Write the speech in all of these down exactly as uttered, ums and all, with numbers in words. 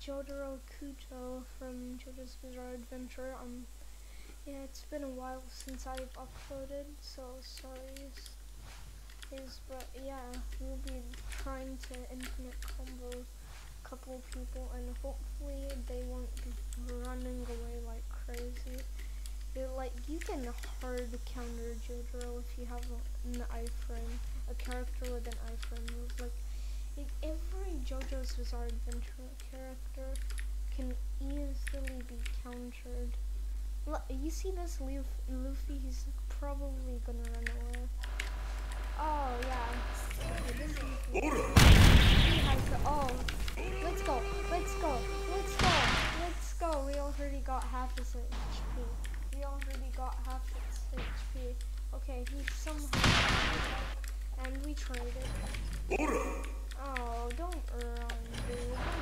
Jotaro Kujo from JoJo's Bizarre Adventure. Um, yeah, it's been a while since I've uploaded, so sorry. Is but yeah, we'll be trying to infinite combo a couple people, and hopefully they won't be running away like crazy. It, like you can hard counter Jotaro if you have an iframe, a character with an iframe move. Like, like every JoJo's Bizarre Adventure character can easily be countered. Look, you see this Luffy, Luffy, he's probably gonna run away. Oh yeah, okay, this is he has the, oh, let's go, let's go, let's go, let's go. We already got half his H P. We already got half his H P. Okay, he somehow, and we traded. Oh, don't run, dude.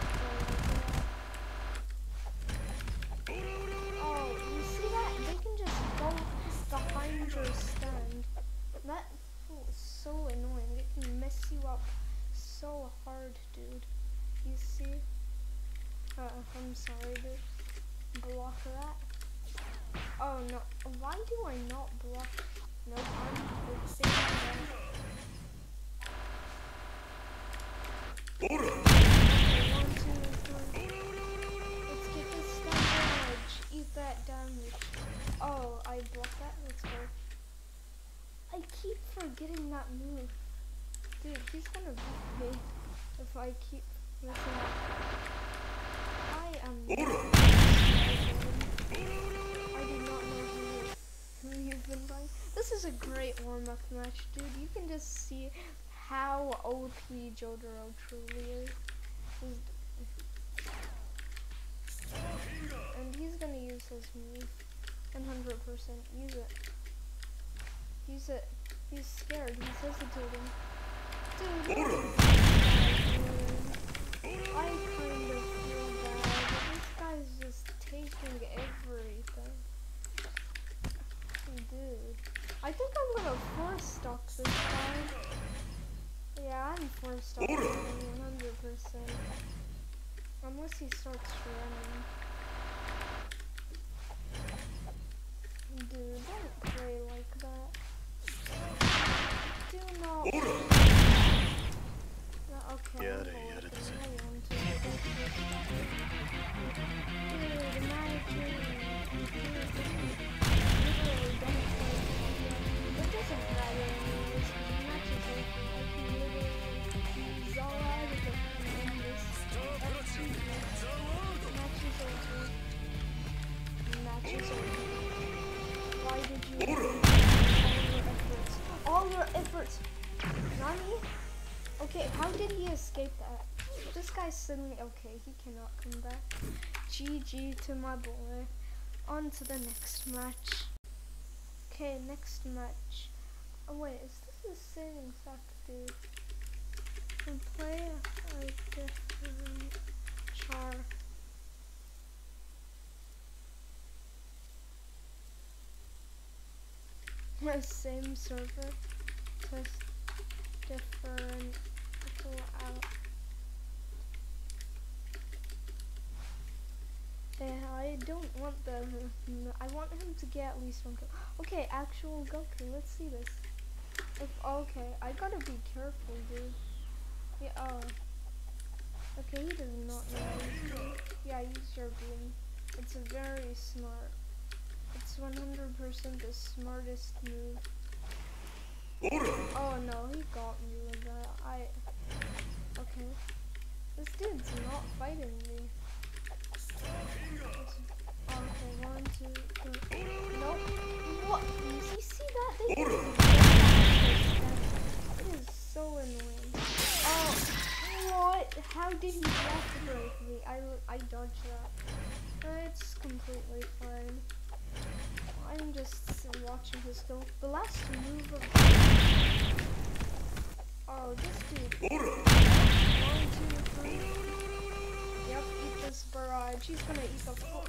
Don't oh, you see that? They can just go behind your stand. That is so annoying. It can mess you up so hard, dude. You see? Uh, I'm sorry, dude. Block that. Oh no, why do I not block? Nope, I'm staying there. Okay, one, two, three. Let's get this stun damage. Eat that damage. Oh, I blocked that. Let's go. I keep forgetting that move. Dude, he's gonna beat me if I keep messing up. I am I do not know who, who you've been playing. This is a great warm-up match, dude. You can just see how O P Jotaro truly is. He's, and he's gonna use his move. one hundred percent. Use it. Use it. He's scared. He's hesitating. Dude, dude. I kind of feel bad, but this guy's just taking everything. Dude. I think I'm gonna force stock this time. Yeah, I'm force stocking one hundred percent. Unless he starts running. Dude, don't play like that. Do not play. No, okay. Yada, yada, I want to. Dude, imagine. Literally, don't play. It doesn't matter anyways. The match is over. I can literally zall out of it and end this. That's too much. The match is over. The match is over. Why did you do all your efforts? All your efforts! Nani? Okay, how did he escape that? This guy's suddenly okay, he cannot come back. G G to my boy. On to the next match. Okay, next match. Oh wait, is this the same exact dude? And play a different char. Same server, test different out. Yeah, I don't want the. I want him to get at least one kill. Okay, actual Goku. Let's see this. If okay, I gotta be careful, dude. Yeah. Oh. Okay, he does not know. Yeah, use your beam. It's a very smart. It's one hundred percent the smartest move. Oh no, he got me with that. I. Okay. This dude's not fighting me. Okay, one, two, three. Nope. What? Did you see that? They didn't it is so annoying. Oh, what? How did he break me? I, I dodged that. It's completely fine. I'm just watching his go. The last move of oh, this dude. One, two, three. Yep, eat this barrage. He's gonna eat the full.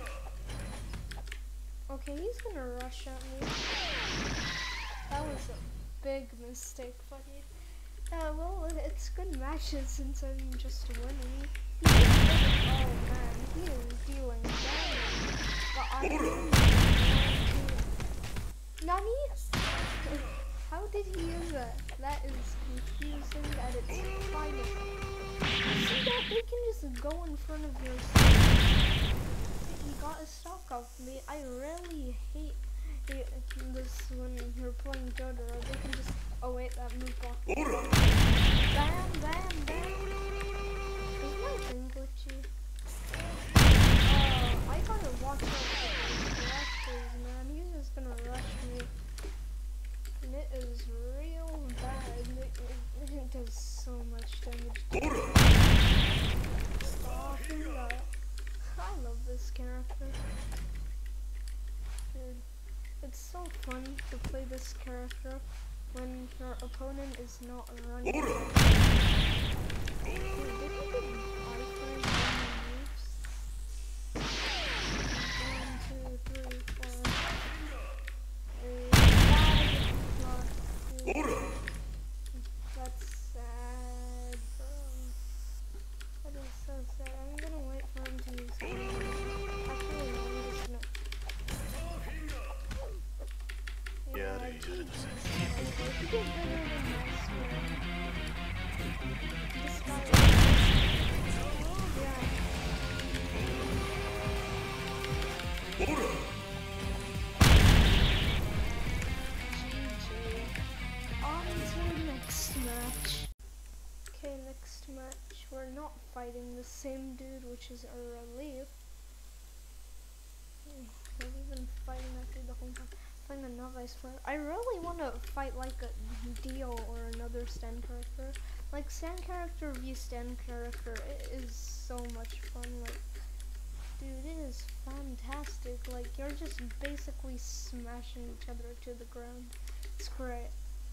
Okay, he's gonna rush at me. That was a big mistake, buddy. Uh, well, it's good matches since I'm just winning. He is dealing, oh man, he is dealing damage. But I really want to... Nani? How did he use that? That is confusing at its finest. See that? They can just go in front of your stock. He got a stock off me. I really hate it, this when you're playing Jotaro. They can just... Oh wait, that move block. Bam, bam, bam. Is my thing glitchy? Oh, I gotta watch out for those rushes, man. He's just gonna rush me. And it is real bad. It, it, it does so much damage. Stop it. I love this character. Dude, it's so fun to play this character when your opponent is not running. Dude, did he do iframe moves? One, two, three, four. That's sad, bro. That is so sad. I'm gonna wait for him to use it. Actually, no, I'm just gonna... Yeah, I do. You get better than my sword. This guy... Oh, yeah. On to next match. Okay, next match. We're not fighting the same dude, which is a relief. We've been fighting that dude the whole time. Playing a novice player. I really want to fight like a Dio or another stand character. Like stand character v stand character. It is so much fun. Like, dude, it is fantastic. Like, you're just basically smashing each other to the ground. It's great.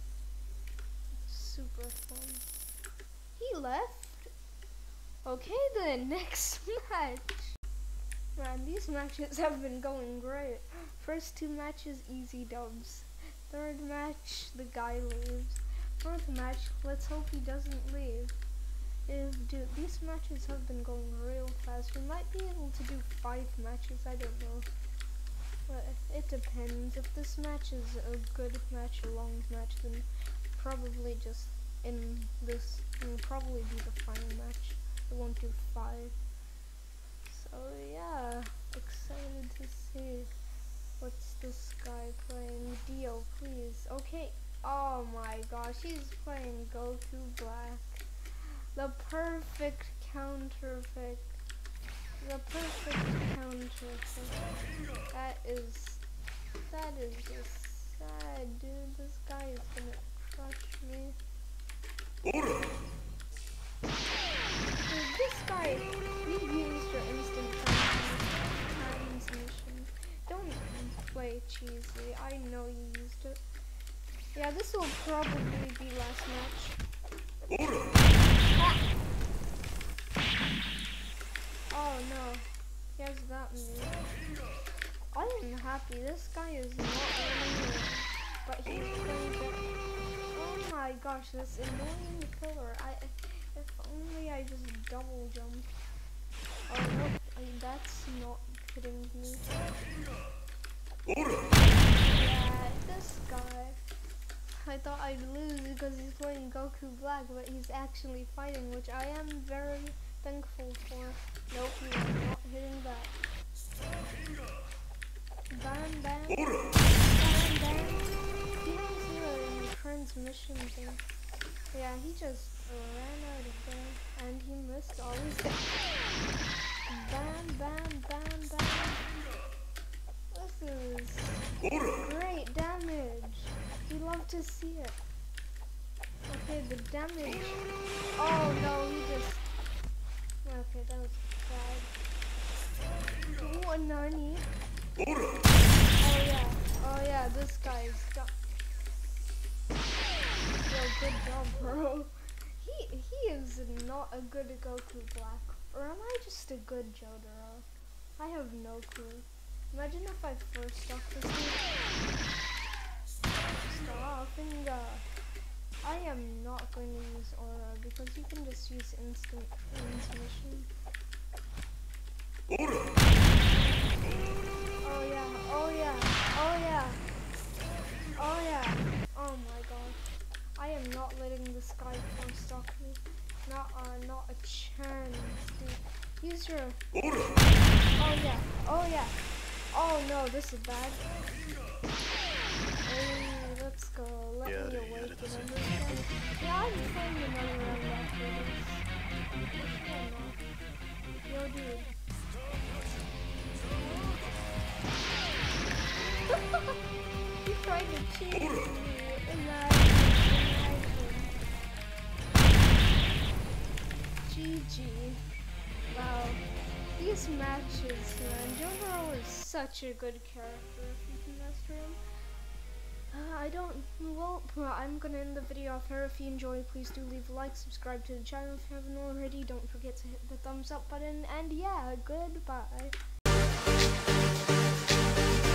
Super fun. He left? Okay then, next match. Man, these matches have been going great. First two matches, easy dubs. Third match, the guy leaves. Fourth match, let's hope he doesn't leave. If, dude, these matches have been going real fast. We might be able to do five matches, I don't know. But it depends. If this match is a good match, a long match, then probably just in this, it will probably be the final match. I won't do five. So yeah, excited to see what's this guy playing. Dio, please. Okay. Oh my gosh, he's playing Goku Black. The perfect counter pick. The perfect counter pick. That is, that is just sad, dude. This guy is gonna crush me. Dude, this guy, he used your instant transmission. Don't play cheesy. I know you used it. Yeah, this will probably be last match. Ah. Oh no, he has that move. I am happy. This guy is not running, but he's playing that. Oh my gosh, this annoying killer. I, if only I just double jumped. Oh no, I mean, that's not hitting me. Yeah, this guy. I thought I'd lose because he's playing Goku Black, but he's actually fighting, which I am very thankful for. Nope, he is not hitting that. Bam, bam, bam, bam. He has the transmission thing. Yeah, he just ran out of there, and he missed all his damage. Bam, bam, bam, bam. This is great damage. We love to see it. Okay, the damage. Oh no, he just. Okay, that was bad. Oh, nani? Oh yeah, oh yeah, this guy's got. Yo, good job, bro. He he is not a good Goku Black, or am I just a good Jotaro? I have no clue. Imagine if I first off this dude. Stop and go. I am not going to use aura because you can just use instant transmission. Oh yeah, oh yeah, oh yeah, oh yeah, oh my god. I am not letting this guy come stalk me. Not uh, not a chance, dude. Use your... Oh yeah, oh yeah. Oh no, this is bad. Hey, let's go. Let me awaken understand. Yeah, I'm playing another round after this. Actually, I'm not. Yo, dude. You tried to cheat me. Imagine. Imagine. G G. Wow. These matches, man. Jotaro is such a good character if you can master him. Uh, I don't, well, I'm gonna end the video off here. If you enjoyed, please do leave a like, subscribe to the channel if you haven't already. Don't forget to hit the thumbs up button, and yeah, goodbye.